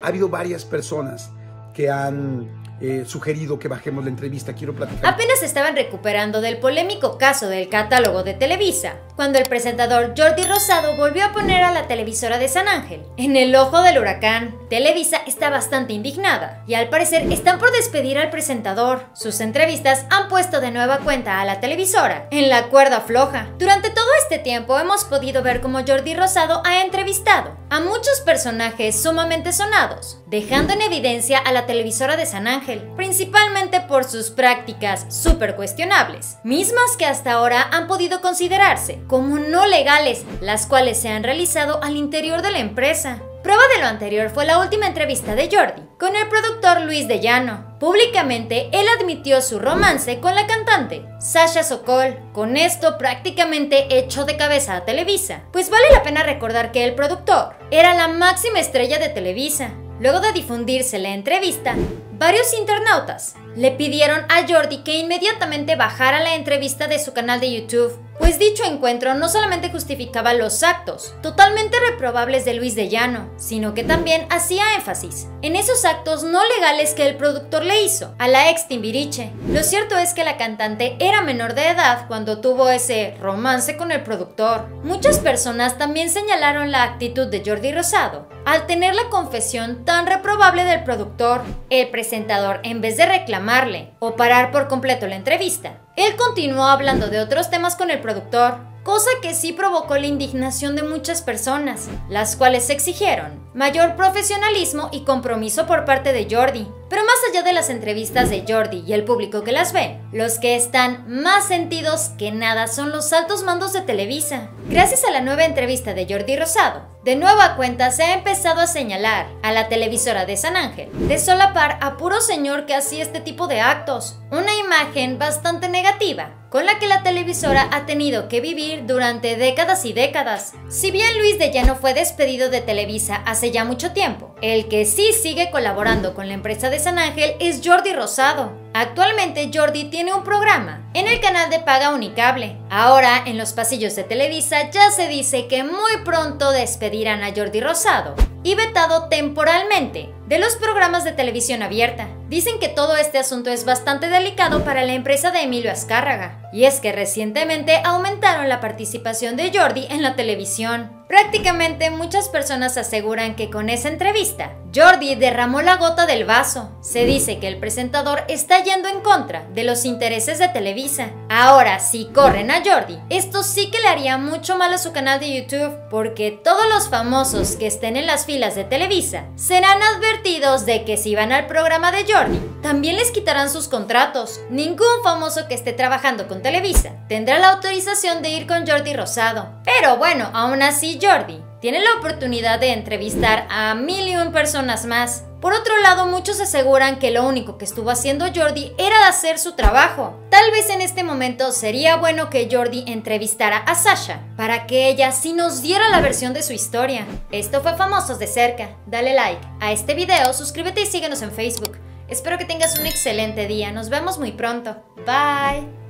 ha habido varias personas que han sugerido que bajemos la entrevista. Quiero platicar. Apenas estaban recuperando del polémico caso del catálogo de Televisa, cuando el presentador Jordi Rosado volvió a poner a la televisora de San Ángel en el ojo del huracán. Televisa está bastante indignada y al parecer están por despedir al presentador. Sus entrevistas han puesto de nueva cuenta a la televisora en la cuerda floja. Durante todo este tiempo hemos podido ver cómo Jordi Rosado ha entrevistado a muchos personajes sumamente sonados, dejando en evidencia a la televisora de San Ángel, principalmente por sus prácticas súper cuestionables, mismas que hasta ahora han podido considerarse como no legales, las cuales se han realizado al interior de la empresa. Prueba de lo anterior fue la última entrevista de Jordi con el productor Luis de Llano. Públicamente, él admitió su romance con la cantante Sasha Sokol. Con esto prácticamente echó de cabeza a Televisa, pues vale la pena recordar que el productor era la máxima estrella de Televisa. Luego de difundirse la entrevista, varios internautas le pidieron a Jordi que inmediatamente bajara la entrevista de su canal de YouTube, pues dicho encuentro no solamente justificaba los actos totalmente reprobables de Luis de Llano, sino que también hacía énfasis en esos actos no legales que el productor le hizo a la ex Timbiriche. Lo cierto es que la cantante era menor de edad cuando tuvo ese romance con el productor. Muchas personas también señalaron la actitud de Jordi Rosado al tener la confesión tan reprobable del productor. El presentador, en vez de reclamarle o parar por completo la entrevista, él continuó hablando de otros temas con el productor, cosa que sí provocó la indignación de muchas personas, las cuales exigieron mayor profesionalismo y compromiso por parte de Jordi. Pero más allá de las entrevistas de Jordi y el público que las ve, los que están más sentidos que nada son los altos mandos de Televisa. Gracias a la nueva entrevista de Jordi Rosado, de nueva cuenta se ha empezado a señalar a la televisora de San Ángel de solapar a puro señor que hacía este tipo de actos, una imagen bastante negativa con la que la televisora ha tenido que vivir durante décadas y décadas. Si bien Luis de Llano fue despedido de Televisa hace ya mucho tiempo, el que sí sigue colaborando con la empresa de San Ángel es Jordi Rosado. Actualmente Jordi tiene un programa en el canal de paga Unicable. Ahora en los pasillos de Televisa ya se dice que muy pronto despedirán a Jordi Rosado y vetado temporalmente de los programas de televisión abierta. Dicen que todo este asunto es bastante delicado para la empresa de Emilio Azcárraga, y es que recientemente aumentaron la participación de Jordi en la televisión. Prácticamente muchas personas aseguran que con esa entrevista, Jordi derramó la gota del vaso. Se dice que el presentador está yendo en contra de los intereses de Televisa. Ahora, si corren a Jordi, esto sí que le haría mucho mal a su canal de YouTube, porque todos los famosos que estén en las filas de Televisa serán advertidos de que si van al programa de Jordi, también les quitarán sus contratos. Ningún famoso que esté trabajando con Televisa tendrá la autorización de ir con Jordi Rosado. Pero bueno, aún así Jordi tiene la oportunidad de entrevistar a 1001 personas más. Por otro lado, muchos aseguran que lo único que estuvo haciendo Jordi era hacer su trabajo. Tal vez en este momento sería bueno que Jordi entrevistara a Sasha para que ella sí nos diera la versión de su historia. Esto fue Famosos de Cerca. Dale like a este video, suscríbete y síguenos en Facebook. Espero que tengas un excelente día. Nos vemos muy pronto. Bye.